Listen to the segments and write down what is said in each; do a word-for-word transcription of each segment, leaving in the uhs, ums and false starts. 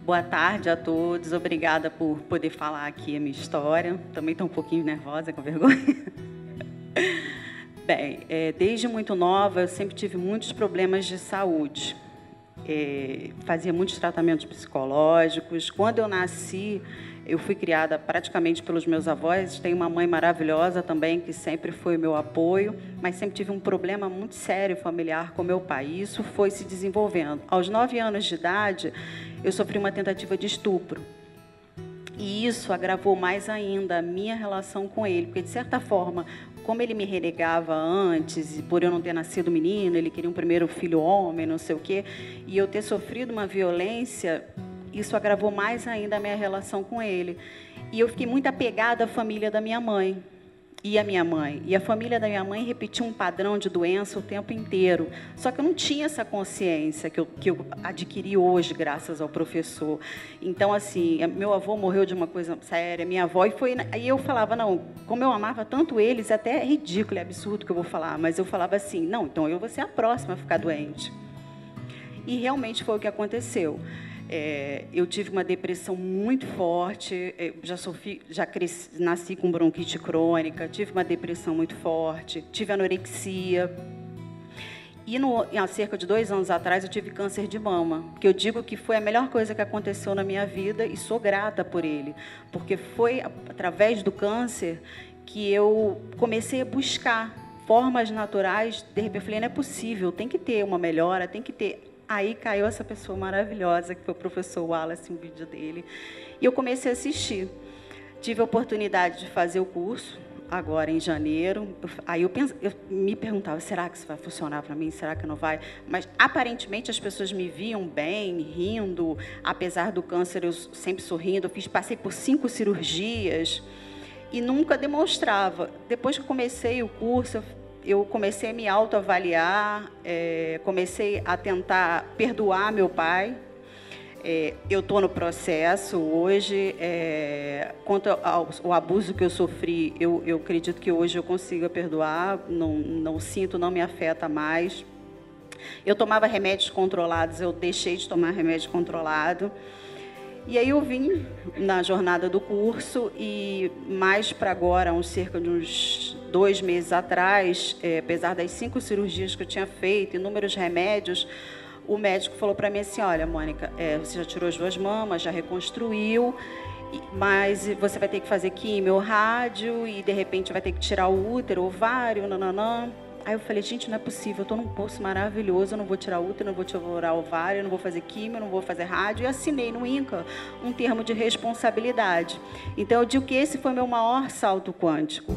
Boa tarde a todos. Obrigada por poder falar aqui a minha história. Também estou um pouquinho nervosa, com vergonha. Bem, é, desde muito nova, eu sempre tive muitos problemas de saúde. É, fazia muitos tratamentos psicológicos. Quando eu nasci, eu fui criada praticamente pelos meus avós. Tenho uma mãe maravilhosa também, que sempre foi meu apoio, mas sempre tive um problema muito sério familiar com meu pai. E isso foi se desenvolvendo. Aos nove anos de idade, eu sofri uma tentativa de estupro. E isso agravou mais ainda a minha relação com ele, porque, de certa forma, como ele me renegava antes, e por eu não ter nascido menino, ele queria um primeiro filho homem, não sei o quê, e eu ter sofrido uma violência, isso agravou mais ainda a minha relação com ele. E eu fiquei muito apegada à família da minha mãe. E a minha mãe. E a família da minha mãe repetia um padrão de doença o tempo inteiro. Só que eu não tinha essa consciência que eu, que eu adquiri hoje, graças ao professor. Então, assim, meu avô morreu de uma coisa séria, minha avó, e foi... Aí eu falava, não, como eu amava tanto eles, até é ridículo, é absurdo que eu vou falar, mas eu falava assim, não, então eu vou ser a próxima a ficar doente. E realmente foi o que aconteceu. É, eu tive uma depressão muito forte, já, sofri, já cresci, nasci com bronquite crônica, tive uma depressão muito forte, tive anorexia. E no, há cerca de dois anos atrás eu tive câncer de mama, que eu digo que foi a melhor coisa que aconteceu na minha vida e sou grata por ele, porque foi através do câncer que eu comecei a buscar formas naturais. De repente eu falei, não é possível, tem que ter uma melhora, tem que ter... Aí caiu essa pessoa maravilhosa, que foi o professor Wallace, um vídeo dele. E eu comecei a assistir. Tive a oportunidade de fazer o curso, agora em janeiro. Aí eu, pense, eu me perguntava, será que isso vai funcionar para mim? Será que não vai? Mas, aparentemente, as pessoas me viam bem, rindo. Apesar do câncer, eu sempre sorrindo. Eu fiz, passei por cinco cirurgias e nunca demonstrava. Depois que eu comecei o curso, eu eu comecei a me autoavaliar, é, comecei a tentar perdoar meu pai. É, eu estou no processo hoje. É, quanto ao, ao abuso que eu sofri, eu, eu acredito que hoje eu consiga perdoar, não, não sinto, não me afeta mais. Eu tomava remédios controlados, eu deixei de tomar remédio controlado. E aí eu vim na jornada do curso e mais para agora, uns cerca de uns dois meses atrás, é, apesar das cinco cirurgias que eu tinha feito, inúmeros remédios, o médico falou para mim assim, olha, Mônica, é, você já tirou as duas mamas, já reconstruiu, mas você vai ter que fazer químio, rádio, e de repente vai ter que tirar o útero, ovário, nananã. Aí eu falei, gente, não é possível, eu estou num poço maravilhoso, eu não vou tirar útero, não vou tirar ovário, não vou fazer químio, não vou fazer rádio. E assinei no INCA um termo de responsabilidade. Então, eu digo que esse foi meu maior salto quântico.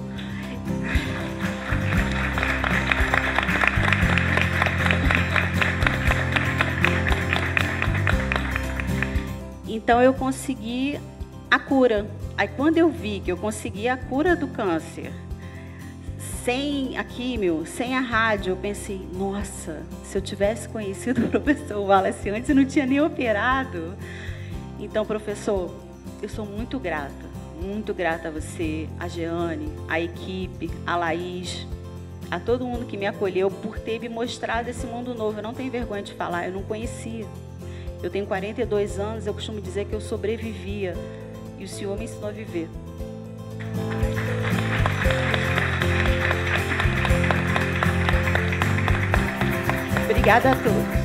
Então, eu consegui a cura. Aí, quando eu vi que eu consegui a cura do câncer, sem a químio, sem a rádio, eu pensei, nossa, se eu tivesse conhecido o professor Wallace antes, eu não tinha nem operado. Então, professor, eu sou muito grata, muito grata a você, a Jeane, a equipe, a Laís, a todo mundo que me acolheu por ter me mostrado esse mundo novo. Eu não tenho vergonha de falar, eu não conhecia. Eu tenho quarenta e dois anos, eu costumo dizer que eu sobrevivia, e o Senhor me ensinou a viver. Obrigada a todos.